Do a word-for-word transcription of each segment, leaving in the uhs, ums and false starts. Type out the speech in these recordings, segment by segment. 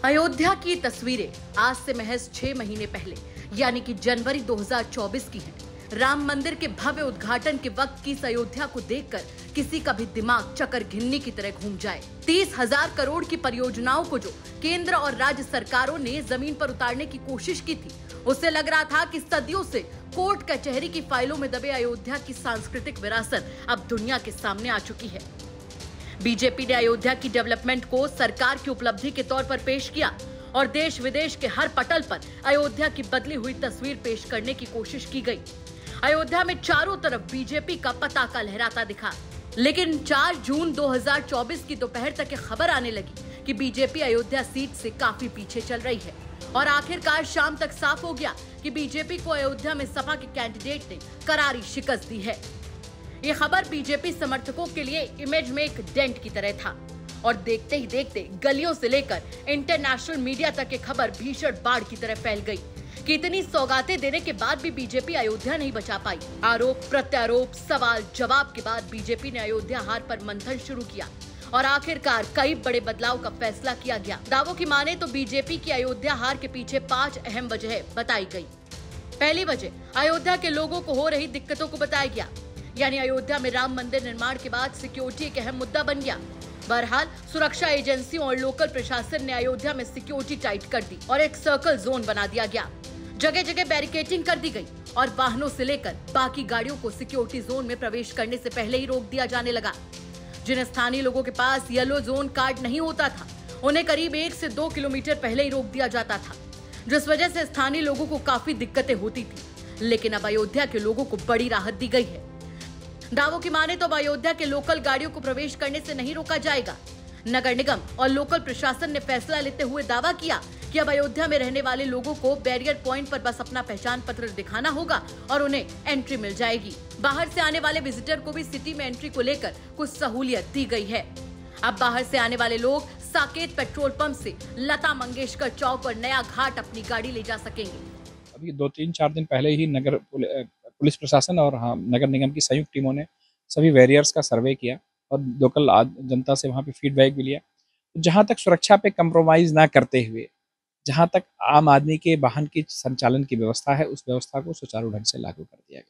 अयोध्या की तस्वीरें आज से महज छह महीने पहले यानी कि जनवरी दो हज़ार चौबीस की हैं। राम मंदिर के भव्य उद्घाटन के वक्त की इस अयोध्या को देखकर किसी का भी दिमाग चक्कर घिन्नी की तरह घूम जाए। तीस हजार करोड़ की परियोजनाओं को जो केंद्र और राज्य सरकारों ने जमीन पर उतारने की कोशिश की थी, उससे लग रहा था कि सदियों से कोर्ट कचहरी की फाइलों में दबे अयोध्या की सांस्कृतिक विरासत अब दुनिया के सामने आ चुकी है। बीजेपी ने अयोध्या की डेवलपमेंट को सरकार की उपलब्धि के तौर पर पेश किया और देश विदेश के हर पटल पर अयोध्या की बदली हुई तस्वीर पेश करने की कोशिश की गई। अयोध्या में चारों तरफ बीजेपी का पताका लहराता दिखा, लेकिन चार जून दो हज़ार चौबीस की दोपहर तक खबर आने लगी कि बीजेपी अयोध्या सीट से काफी पीछे चल रही है और आखिरकार शाम तक साफ हो गया कि बीजेपी को अयोध्या में सपा के कैंडिडेट ने करारी शिकस्त दी है। ये खबर बीजेपी समर्थकों के लिए इमेज में एक डेंट की तरह था और देखते ही देखते गलियों से लेकर इंटरनेशनल मीडिया तक ये खबर भीषण बाढ़ की तरह फैल गई कि इतनी सौगातें देने के बाद भी बीजेपी अयोध्या नहीं बचा पाई। आरोप प्रत्यारोप सवाल जवाब के बाद बीजेपी ने अयोध्या हार पर मंथन शुरू किया और आखिरकार कई बड़े बदलाव का फैसला किया गया। दावों की माने तो बीजेपी की अयोध्या हार के पीछे पांच अहम वजह बताई गई। पहली वजह अयोध्या के लोगों को हो रही दिक्कतों को बताया गया, यानी अयोध्या में राम मंदिर निर्माण के बाद सिक्योरिटी एक अहम मुद्दा बन गया। बहरहाल सुरक्षा एजेंसियों और लोकल प्रशासन ने अयोध्या में सिक्योरिटी टाइट कर दी और एक सर्कल जोन बना दिया गया। जगह जगह बैरिकेडिंग कर दी गई और वाहनों से लेकर बाकी गाड़ियों को सिक्योरिटी जोन में प्रवेश करने से पहले ही रोक दिया जाने लगा। जिन स्थानीय लोगों के पास येलो जोन कार्ड नहीं होता था, उन्हें करीब एक से दो किलोमीटर पहले ही रोक दिया जाता था, जिस वजह से स्थानीय लोगों को काफी दिक्कतें होती थी। लेकिन अब अयोध्या के लोगों को बड़ी राहत दी गई है। दावों की माने तो अब अयोध्या के लोकल गाड़ियों को प्रवेश करने से नहीं रोका जाएगा। नगर निगम और लोकल प्रशासन ने फैसला लेते हुए दावा किया कि अब अयोध्या में रहने वाले लोगों को बैरियर पॉइंट पर बस अपना पहचान पत्र दिखाना होगा और उन्हें एंट्री मिल जाएगी। बाहर से आने वाले विजिटर को भी सिटी में एंट्री को लेकर कुछ सहूलियत दी गई है। अब बाहर से आने वाले लोग साकेत पेट्रोल पंप से लता मंगेशकर चौक और नया घाट अपनी गाड़ी ले जा सकेंगे। अभी दो तीन चार दिन पहले ही नगर पुलिस प्रशासन और हाँ नगर निगम की संयुक्त टीमों ने सभी बैरियर्स का सर्वे किया और लोकल जनता से वहाँ पे फीडबैक भी लिया। जहाँ तक सुरक्षा पे कंप्रोमाइज़ ना करते हुए जहाँ तक आम आदमी के वाहन की संचालन की व्यवस्था है, उस व्यवस्था को सुचारू ढंग से लागू कर दिया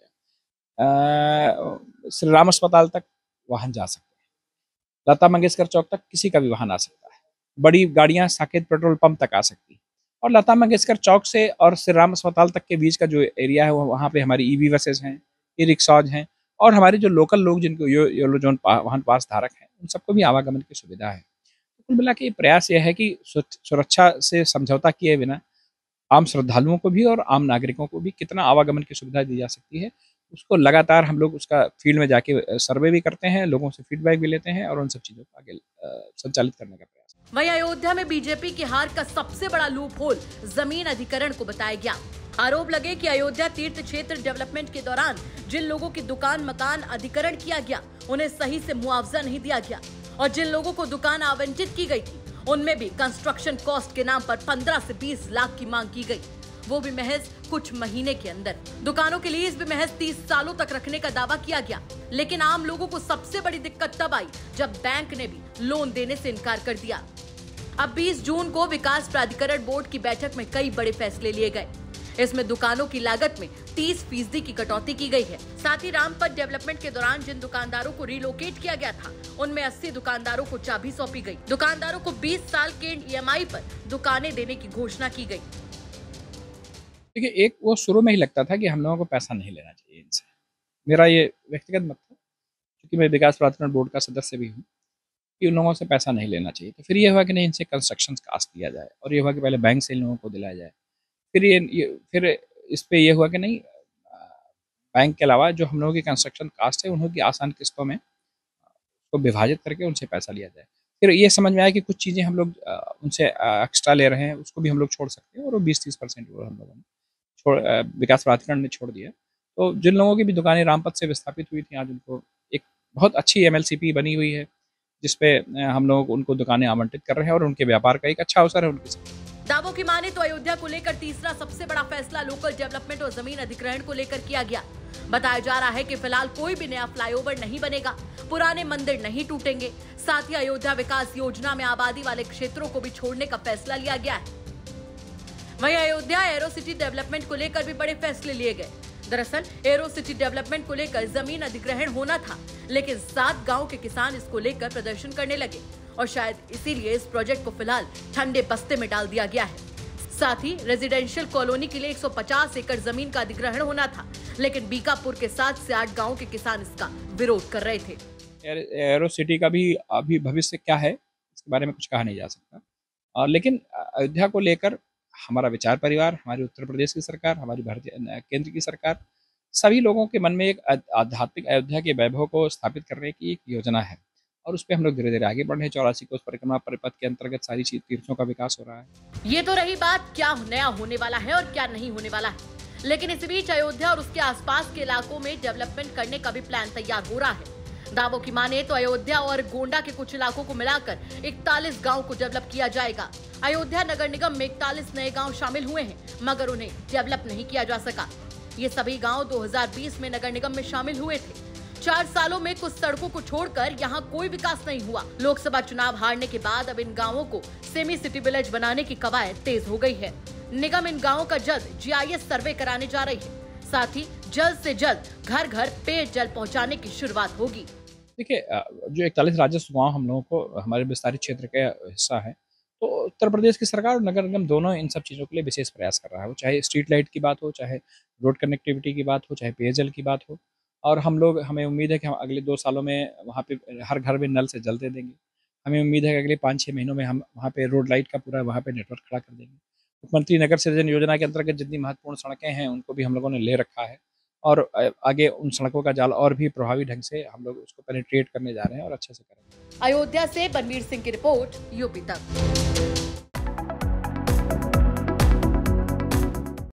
गया। श्री राम अस्पताल तक वाहन जा सकते हैं, लता मंगेशकर चौक तक किसी का भी वाहन आ सकता है, बड़ी गाड़ियाँ साकेत पेट्रोल पंप तक आ सकती है और लता मंगेशकर चौक से और श्री राम अस्पताल तक के बीच का जो एरिया है वहाँ पे हमारी ईवी बसेस हैं, ई रिक्शाज हैं और हमारे जो लोकल लोग जिनको यो येलो जोन वाहन पास धारक हैं, उन सबको भी आवागमन की सुविधा है। कुल मिला के प्रयास यह है कि सुरक्षा से समझौता किए बिना आम श्रद्धालुओं को भी और आम नागरिकों को भी कितना आवागमन की सुविधा दी जा सकती है, उसको लगातार हम लोग उसका फील्ड में जाके सर्वे भी करते हैं, लोगों से फीडबैक भी लेते हैं और उन सब चीज़ों को आगे संचालित करने का प्रयास। वहीं अयोध्या में बीजेपी की हार का सबसे बड़ा लूप होल जमीन अधिकरण को बताया गया। आरोप लगे कि अयोध्या तीर्थ क्षेत्र डेवलपमेंट के दौरान जिन लोगों की दुकान मकान अधिकरण किया गया, उन्हें सही से मुआवजा नहीं दिया गया और जिन लोगों को दुकान आवंटित की गई थी, उनमें भी कंस्ट्रक्शन कॉस्ट के नाम पर पंद्रह से बीस लाख की मांग की गई, वो भी महज कुछ महीने के अंदर। दुकानों के लीज भी महज तीस सालों तक रखने का दावा किया गया, लेकिन आम लोगों को सबसे बड़ी दिक्कत तब आई जब बैंक ने भी लोन देने से इनकार कर दिया। अब बीस जून को विकास प्राधिकरण बोर्ड की बैठक में कई बड़े फैसले लिए गए। इसमें दुकानों की लागत में तीस फीसदी की कटौती की गई है। साथ ही रामपथ डेवलपमेंट के दौरान जिन दुकानदारों को रिलोकेट किया गया था, उनमें अस्सी दुकानदारों को चाबी सौंपी गई। दुकानदारों को बीस साल के ई एम आई पर दुकानें देने की घोषणा की गई। देखिए, एक वो शुरू में ही लगता था कि हम लोगों को पैसा नहीं लेना चाहिए इनसे। मेरा ये व्यक्तिगत मत था, क्योंकि मैं विकास प्राधिकरण बोर्ड का सदस्य भी हूँ, कि उन लोगों से पैसा नहीं लेना चाहिए। तो फिर ये हुआ कि नहीं, इनसे कंस्ट्रक्शन कास्ट दिया जाए और ये हुआ कि पहले बैंक से इन लोगों को दिलाया जाए। फिर ये, ये फिर इस पे ये हुआ कि नहीं, बैंक के अलावा जो हम लोगों की कंस्ट्रक्शन कास्ट है उन की आसान किस्तों में उसको विभाजित करके उनसे पैसा लिया जाए। फिर ये समझ में आया कि कुछ चीज़ें हम लोग उनसे एक्स्ट्रा ले रहे हैं, उसको भी हम लोग छोड़ सकते हैं और वो बीस तीस परसेंट वो हम लोगों ने छोड़ विकास प्राधिकरण ने छोड़ दिया। तो जिन लोगों की भी दुकानें रामपथ से विस्थापित हुई थी, आज उनको एक बहुत अच्छी एम एल सी पी बनी हुई है, जिसपे हम लोग उनको दुकानें आवंटित कर रहे हैं और उनके व्यापार का एक अच्छा अवसर है उनके साथ। दावों की माने तो अयोध्या को लेकर तीसरा सबसे बड़ा फैसला लोकल डेवलपमेंट और जमीन अधिग्रहण को लेकर किया गया। बताया जा रहा है कि फिलहाल कोई भी नया फ्लाईओवर नहीं बनेगा, पुराने मंदिर नहीं टूटेंगे। साथ ही अयोध्या विकास योजना में आबादी वाले क्षेत्रों को भी छोड़ने का फैसला लिया गया है। वहीं अयोध्या एरो सिटी डेवलपमेंट को लेकर भी बड़े फैसले लिए गए। दरअसल एरो सिटी डेवलपमेंट को लेकर जमीन अधिग्रहण होना था, लेकिन सात गांव के किसान इसको लेकर प्रदर्शन करने लगे और शायद इसीलिए इस प्रोजेक्ट को फिलहाल ठंडे बस्ते में डाल दिया गया है। साथ ही रेजिडेंशियल कॉलोनी के लिए एक सौ पचास एकड़ जमीन का अधिग्रहण होना था, लेकिन बीकापुर के सात से आठ गाँव के किसान इसका विरोध कर रहे थे। एरो सिटी का भी अभी भविष्य क्या है इसके बारे में कुछ कहा नहीं जा सकता, और लेकिन अयोध्या को लेकर हमारा विचार परिवार, हमारी उत्तर प्रदेश की सरकार, हमारी भारतीय केंद्र की सरकार, सभी लोगों के मन में एक आध्यात्मिक अयोध्या के वैभव को स्थापित करने की एक योजना है और उस पर हम लोग धीरे धीरे आगे बढ़ रहे हैं। चौरासी कोस परिक्रमा परिपथ के अंतर्गत सारी चीज तीर्थों का विकास हो रहा है। ये तो रही बात क्या नया होने वाला है और क्या नहीं होने वाला है, लेकिन इस बीच अयोध्या और उसके आसपास के इलाकों में डेवलपमेंट करने का भी प्लान तैयार हो रहा है। दावों की माने तो अयोध्या और गोंडा के कुछ इलाकों को मिलाकर इकतालीस गांव को डेवलप किया जाएगा। अयोध्या नगर निगम में इकतालीस नए गांव शामिल हुए हैं, मगर उन्हें डेवलप नहीं किया जा सका। ये सभी गांव दो हज़ार बीस में नगर निगम में शामिल हुए थे। चार सालों में कुछ सड़कों को छोड़कर यहाँ कोई विकास नहीं हुआ। लोकसभा चुनाव हारने के बाद अब इन गाँवों को सेमी सिटी विलेज बनाने की कवायद तेज हो गई है। निगम इन गाँवों का जल्द जी आई एस सर्वे कराने जा रही है। साथ ही जल्द से जल्द घर घर पेयजल पहुँचाने की शुरुआत होगी। देखिए, जो इकतालीस राजस्व गाँव हम लोगों को हमारे विस्तारित क्षेत्र का हिस्सा है, तो उत्तर प्रदेश की सरकार और नगर निगम दोनों इन सब चीज़ों के लिए विशेष प्रयास कर रहा है। वो चाहे स्ट्रीट लाइट की बात हो, चाहे रोड कनेक्टिविटी की बात हो, चाहे पेयजल की बात हो। और हम लोग हमें उम्मीद है कि हम अगले दो सालों में वहाँ पे हर घर में नल से जल दे देंगे। हमें उम्मीद है कि अगले पाँच छः महीनों में हम वहाँ पे रोड लाइट का पूरा वहाँ पे नेटवर्क खड़ा कर देंगे। मुख्यमंत्री नगर सृजन योजना के अंतर्गत जितनी महत्वपूर्ण सड़कें हैं उनको भी हम लोगों ने ले रखा है और आगे उन सड़कों का जाल और भी प्रभावी ढंग से हम लोग उसको पेनिट्रेट करने जा रहे हैं और अच्छे से करेंगे। अयोध्या से बनवीर सिंह की रिपोर्ट, यूपी तक।